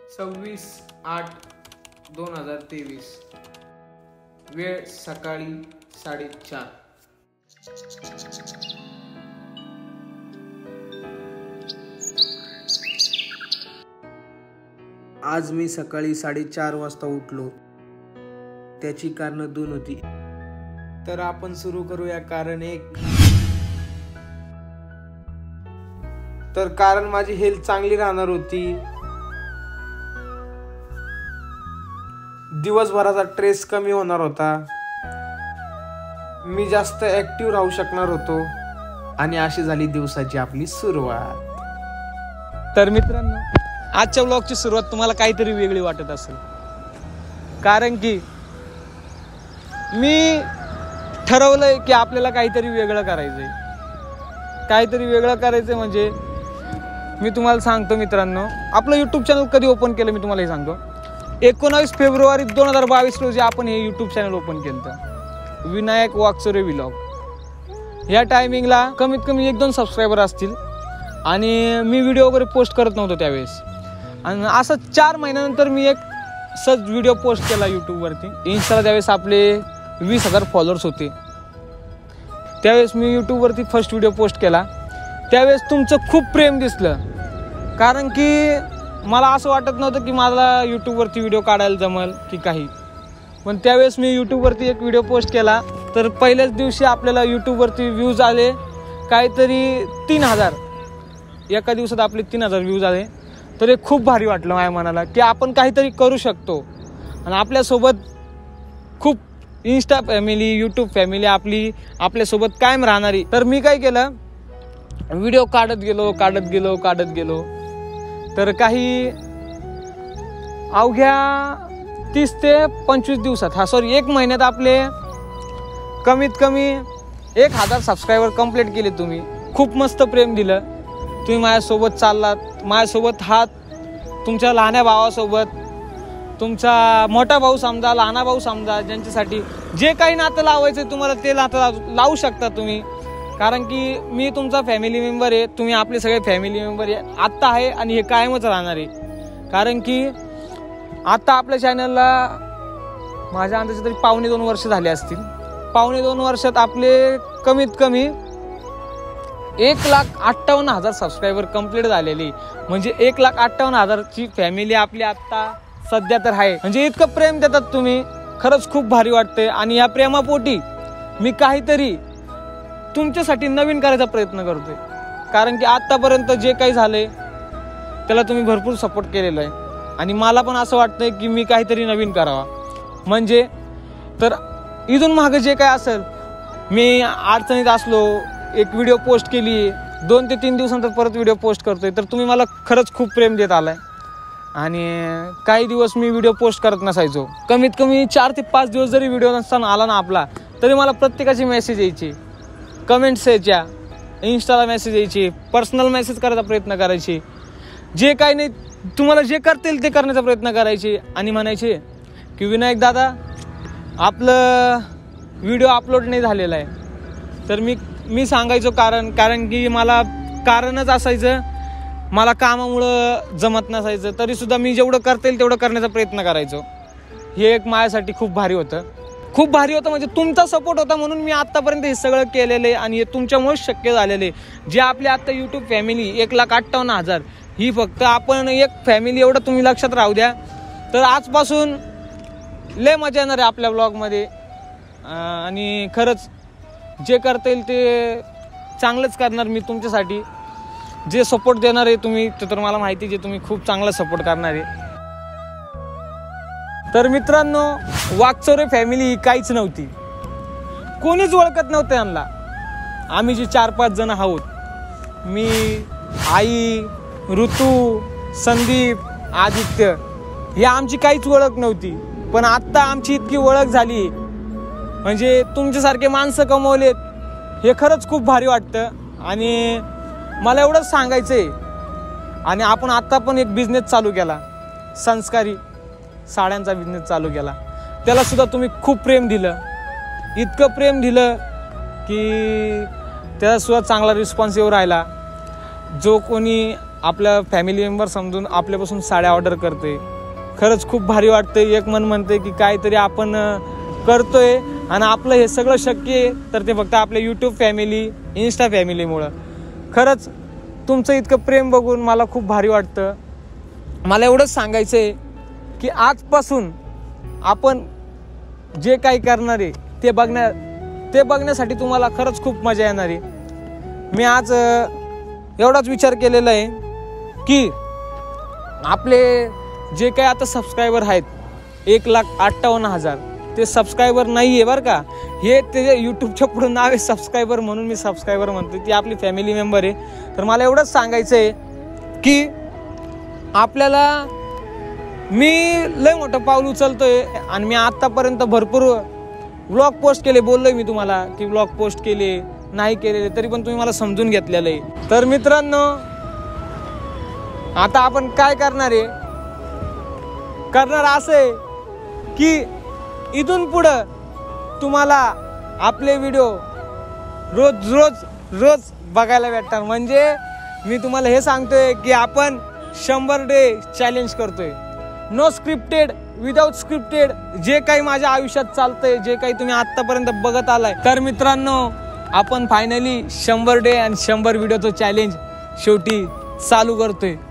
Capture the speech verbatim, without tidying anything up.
सव्वीस आठ दोन हजार तेवीस, वेळ सकाळी साडेचार. आज मी सकाळी साडेचार वाजता उठलो. त्याची कारण दोन होती. तर आपण सुरू करूया कारण एक. तर कारण माझी हेल्थ चांगली राहणार होती. दिवसभराचा स्ट्रेस कमी होणार होता. मी जास्त ऍक्टिव्ह राहू शकणार होतो. आणि अशी झाली दिवसाची आपली सुरुवात. तर मित्रांनो, आजच्या व्लॉगची सुरुवात तुम्हाला काहीतरी वेगळी वाटत असेल, कारण की मी ठरवलंय की आपल्याला काहीतरी वेगळं करायचंय. काहीतरी वेगळं करायचंय म्हणजे मी तुम्हाला सांगतो मित्रांनो, आपलं यूट्यूब चॅनल कधी ओपन केलं मी तुम्हाला हे सांगतो. एकोणावीस फेब्रुवारी दोन हजार बावीस रोजी आपण हे यूट्यूब चॅनल ओपन केलं, विनायक वाकचोरे व्लॉग. या टायमिंगला कमीत कमी एक दोन सबस्क्रायबर असतील आणि मी व्हिडिओ वगैरे पोस्ट करत नव्हतो त्यावेळेस. आणि असं चार महिन्यानंतर मी एक सहज व्हिडिओ पोस्ट केला यूट्यूबवरती. इन्स्टाला त्यावेळेस आपले वीस हजार फॉलोअर्स होते. त्यावेळेस मी यूट्यूबवरती फर्स्ट व्हिडिओ पोस्ट केला. त्यावेळेस तुमचं खूप प्रेम दिसलं, कारण की मला असं वाटत नव्हतं की मला यूट्यूबवरती व्हिडिओ काढायला जमेल की काही. पण त्यावेळेस मी यूट्यूबवरती एक व्हिडिओ पोस्ट केला, तर पहिल्याच दिवशी आपल्याला यूट्यूबवरती व्ह्यूज आले काहीतरी तीन हजार. एका दिवसात आपले तीन हजार व्ह्यूज आले. तर हे खूप भारी वाटलं माझ्या मनाला की आपण काहीतरी करू शकतो. आणि आपल्यासोबत खूप इन्स्टा फॅमिली, यूट्यूब फॅमिली आपली आपल्यासोबत कायम राहणारी. तर मी काय केलं, व्हिडिओ काढत गेलो काढत गेलो काढत गेलो तर काही अवघ्या तीस ते पंचवीस दिवसात, हा सॉरी एक महिन्यात आपले कमीत कमी एक हजार सबस्क्रायबर कंप्लीट केले. तुम्ही खूप मस्त प्रेम दिलं. तुम्ही माझ्यासोबत चाललात, माझ्यासोबत हात, तुमच्या लहान्या भावासोबत, तुमचा मोठा भाऊ समजा, लहाना भाऊ समजा, ज्यांच्यासाठी जे काही नातं लावायचं तुम्हाला ते नातं लावू शकता तुम्ही. कारण की मी तुमचा फॅमिली मेंबर आहे, तुम्ही आपले सगळे फॅमिली मेंबर आहे, आत्ता आहे आणि हे कायमच राहणार आहे. कारण की आत्ता आपल्या चॅनलला माझ्या अंदाजे तरी पावणे दोन वर्ष झाले असतील. पावणे दोन वर्षात आपले कमीत कमी एक लाख अठ्ठावन्न हजार सबस्क्रायबर कंप्लीट झालेली. म्हणजे एक लाख अठ्ठावन्न हजारची फॅमिली आपली आत्ता सध्या तर आहे. म्हणजे इतकं प्रेम देतात तुम्ही, खरंच खूप भारी वाटते. आणि या प्रेमापोटी मी काहीतरी तुमच्यासाठी नवीन करायचा प्रयत्न करतोय. कारण की आतापर्यंत जे काही झालंय त्याला तुम्ही भरपूर सपोर्ट केलेला आहे. आणि मला पण असं वाटतंय की मी काहीतरी नवीन करावा. म्हणजे तर इथून मागं जे काय असेल, मी अडचणीत असलो, एक व्हिडिओ पोस्ट केली, दोन ते तीन दिवसानंतर परत व्हिडिओ पोस्ट करतोय, तर तुम्ही मला खरंच खूप प्रेम देत आलाय. आणि काही दिवस मी व्हिडिओ पोस्ट करत नसायचो. कमीत कमी चार ते पाच दिवस जरी व्हिडिओ नसताना आला ना आपला, तरी मला प्रत्येकाची मेसेज यायची, कमेंट्स यायच्या, इन्स्टाला मेसेज यायची, पर्सनल मेसेज करायचा प्रयत्न करायची. जे काही नाही तुम्हाला जे करता येईल ते करण्याचा प्रयत्न करायचे. आणि म्हणायचे की विनायक दादा आपलं व्हिडिओ अपलोड नाही झालेला आहे. तर मी मी सांगायचो कारण कारण की मला कारणच असायचं, मला कामामुळं जमत नसायचं. तरीसुद्धा मी जेवढं करता येईल तेवढं करण्याचा प्रयत्न करायचो. हे एक माझ्यासाठी खूप भारी होतं. खूप भारी होतं म्हणजे तुमचा सपोर्ट होता म्हणून मी आत्तापर्यंत हे सगळं केलेलं आहे. आणि हे तुमच्यामुळेच शक्य झालेलं आहे. जे आपले आत्ता यूट्यूब फॅमिली एक लाख अठ्ठावन्न हजार ही फक्त आपण एक फॅमिली, एवढं तुम्ही लक्षात राहू द्या. तर आजपासून लय मजा येणार आहे आपल्या ब्लॉगमध्ये. आणि खरंच जे करता येईल ते चांगलंच करणार मी तुमच्यासाठी. जे सपोर्ट देणार आहे तुम्ही, ते तर मला माहिती, जे तुम्ही खूप चांगला सपोर्ट करणार आहे. तर मित्रांनो, वाकचोरे फॅमिली ही काहीच नव्हती, कोणीच ओळखत नव्हतं यांना. आम्ही जे चार पाच जण आहोत, मी, आई, ऋतू, संदीप, आदित्य, ही आमची काहीच ओळख नव्हती. पण आत्ता आमची इतकी ओळख झाली, म्हणजे तुमच्यासारखे माणसं कमवलेत, हे खरंच खूप भारी वाटतं. आणि मला एवढंच सांगायचं आहे. आणि आपण आत्ता पण एक बिझनेस चालू केला, संस्कारी साड्यांचा बिझनेस चालू केला. त्याला सुद्धा तुम्ही खूप प्रेम दिलं, इतकं प्रेम दिलं की त्याला सुद्धा चांगला रिस्पॉन्स येऊ राहिला. जो कोणी आपल्या फॅमिली मेंबर समजून आपल्यापासून साड्या ऑर्डर करते. खरंच खूप भारी वाटते. एक मन म्हणते की काहीतरी आपण करतोय आणि आपलं हे सगळं शक्य आहे तर ते फक्त आपल्या यूट्यूब फॅमिली, इन्स्टा फॅमिलीमुळं. खरंच तुमचं इतकं प्रेम बघून मला खूप भारी वाटतं. मला एवढंच सांगायचं आहे की आजपासून आपण जे काही करणार आहे ते बघण्या ते बघण्यासाठी तुम्हाला खरंच खूप मजा येणार आहे. मी आज एवढाच विचार केलेला आहे की आपले जे काही आता सबस्क्रायबर आहेत एक लाख अठ्ठावन्न हजार ते सबस्क्रायबर नाही आहे बरं का. हे ते यूट्यूबच्या पुढे नाव आहे सबस्क्रायबर, म्हणून मी सबस्क्रायबर म्हणतो. ती आपली फॅमिली मेंबर आहे. तर मला एवढंच सांगायचं आहे की आपल्याला मी लय मोठं पाऊल उचलतोय आणि मी आत्तापर्यंत भरपूर व्लॉग पोस्ट केले. बोललोय मी तुम्हाला की व्लॉग पोस्ट केले नाही केलेले, तरी पण तुम्ही मला समजून घेतलेलं आहे. तर मित्रांनो आता आपण काय करणार आहे, करणार असं आहे की इथून पुढं तुम्हाला आपले व्हिडिओ रोज रोज रोज बघायला भेटणार. म्हणजे मी तुम्हाला हे सांगतोय की आपण शंभर डे चॅलेंज करतोय. नो स्क्रिप्टेड, विदाउट स्क्रिप्टेड, जे काही माझ्या आयुष्यात चालतंय, जे काही तुम्ही आत्तापर्यंत बघत आलाय. तर मित्रांनो आपण फायनली शंभर डे आणि शंभर व्हिडिओचं चॅलेंज शेवटी चालू करतोय.